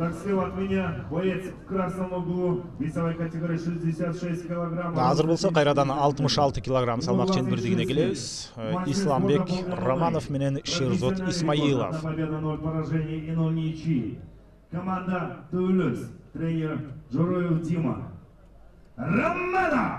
как слева от меня, боец в красном углу, весовой категории 66 килограмм. Азыр болса кайрадан 66 килограмм салмак чембирдигине келебиз. Исламбек Романов менен Шерзот Исмаилов. Победа, 0 поражений и 0 ничьи. Команда Тулюс, тренер Журоев Дима. Романов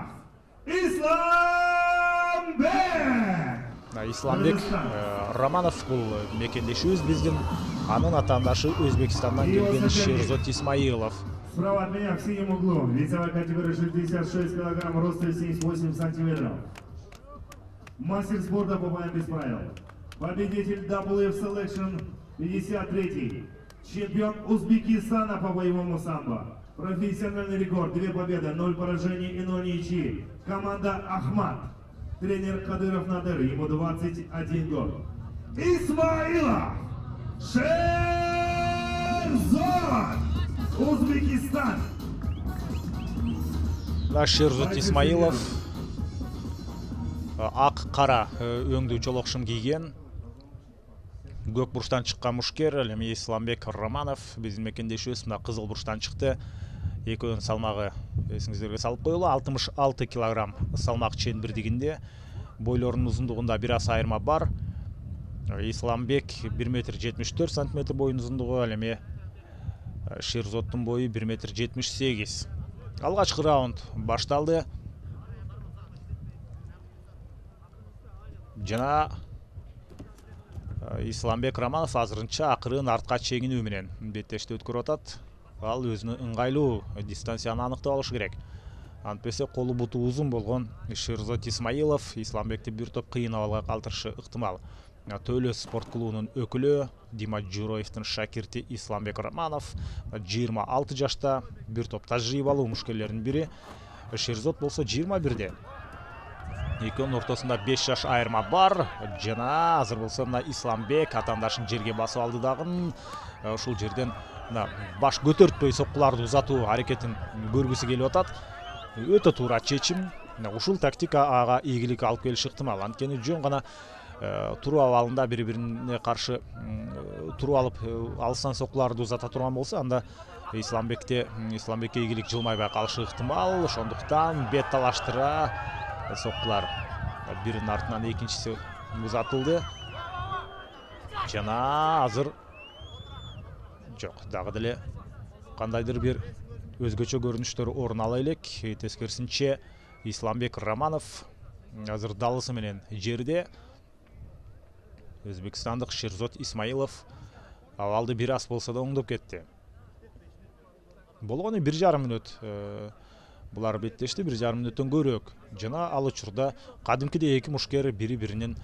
Исламбек. Исламбек Романов бул мекендешибиз биздин. Анын атаандашы Өзбекстандан келген Шерзот Исмаилов. Справа от меня в синем углу, весовая категория 66 килограмм, рост 78 сантиметров. Мастер спорта по боям без правил. Победитель WF Selection 53. Чемпион Узбекистана по боевому самбо. Профессиональный рекорд, 2 победы, 0 поражений и 0 ничьи. Команда Ахмат. Тренер Кадыров Надыр, ему 21 год. Исмаилов Шерзот, Узбекистан. Шерзот Исмаилов ак кара өңдүү жолокшум кийген. Көк бурчтан чыккан мушкер, эми Исламбек Романов биздин мекендешибиз мына кызыл бурчтан чыкты. Экөөнүн салмагы эсиңиздерге салып коелу, 66 килограмм салмак чембирдигинде. Бойлорунун узундугунда бир аз айырма бар. Исламбек 1,74 м боюн узундугу, ал эми Шерзоттун бою 1,78 м. Алгачкы раунд башталды. Жана Исламбек Романов азырынча акырын артка чегинүү менен беттешти өткөрүп атат. Ал өзүнө ыңгайлуу дистанцияны аныктап алышы керек. Антпесе колу буту узун болгон Шерзот Исмаилов Исламбекти бир топ кыйын абалга калтырышы ыктымал. Төлөс спорт клубунун өкүлү Дима Журоевдин шакирти Исламбек Романов 26 жашта, бир топ тажрыйбалуу мушкерлердин бири. Шерзот болсо 21-де. Экөөнүн ортосунда 5 жаш айырма бар. Жана азыр болсо мына Исламбек атаандашын жерге басып алды дагы. Ушул жерден баш көтөртпөй соккуларды узатуу аракетин көргүсү келип атат. Өтө туура чечим. Ушул тактика ага ийгилик алып келиши ыктымал. Анткени жөн гана туруу абалында бири-бирине каршы туруп алып алыстан соккуларды узата турган болсо, анда Исламбекке ийгилик жылмайбай калышы ыктымал. Ошондуктан бет талаштыра соккулар биринин артынан экинчиси узатылды. Жана азыр жок, дагы деле кандайдыр бир өзгөчө көрүнүштөр орун ала элек. Тескерисинче Исламбек Романов азыр далысы менен жерде. Өзбекстандык Шерзот Исмаилов абалды бир аз болсо да оңдоп кетти. Болгону 1,5 мүнөт булар беттешти, 1,5 мүнөттөн көрөөк. Жана ал учурда кадимкидей эки мушкер бири-бирине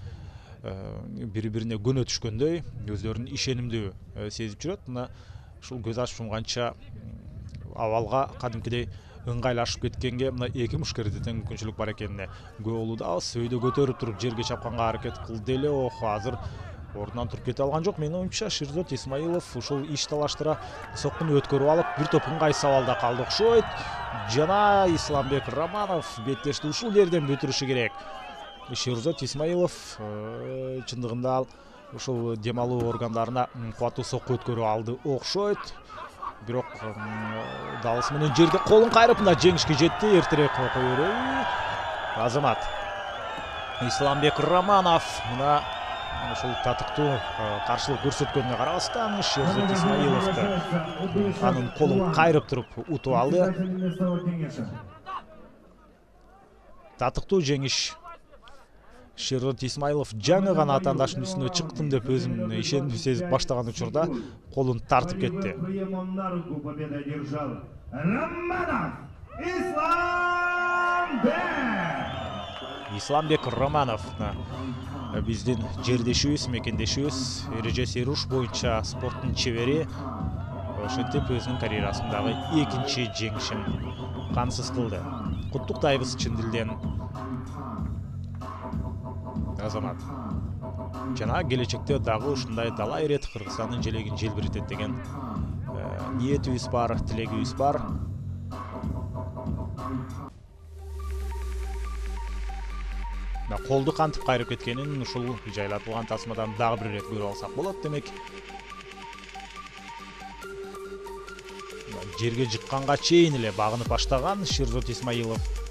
көнө түшкөндөй, өздөрүнүн ишенимдүү сезип жүрөт. Мына ушул көз ачып жумганча абалга кадимкидей ыңгайлашып кеткенге мына эки мушкерде тең мүмкүнчүлүк бар экенине күбө болуудабыз. Өйдө көтөрүп туруп жерге чапканга аракет кылды эле, азыр ордунан туруп кете алган жок. Менин оюмча Шерзот Исмаилов ушул иш талаштыра соккуну өткөрүп алып, бир топ ыңгайсыз абалда калды окшойт. Жана Исламбек Романов беттешти ушул жерден бүтүрүшү керек. Шерзот Исмаилов чындыгында ал ушул дем алуу органдарына кубаттуу сокку өткөрүп алды окшойт. Бирок далысы менен жерде колун кайрып мына жеңишке жетти. Эртерээк кое береби. Азамат Исламбек Романов мына ушул татыктуу каршылык көрсөткөнүнө карабастан Шерзот Исмаиловду анын колун кайрып туруп утуп алды. Татыктуу жеңиш. Шерзот Исмаилов жаңы гана атаандашынын үстүнө чыктым деп өзүн ишенимдүү сезип баштаган учурда колун тартып кетти. Исламбек Романов биздин жердешибиз, мекендешибиз, эрежеси руш боюнча спорттун чебери. Ошентип өзүнүн карьерасындагы экинчи жеңишин камсыз кылды. Куттуктайбыз чын дилден Азамат. Жана келечекте дагы ушундай далай ирет Кыргызстандын желегин желбиртет деген ниетибиз бар, тилегибиз бар. Колду кантип кайрып кеткенин ушул жайлатылган тасмадан дагы бир ирет көрүп алсак болот демек. жерге жыкканга чейин эле багынып баштаган Ширзот Исмаилов.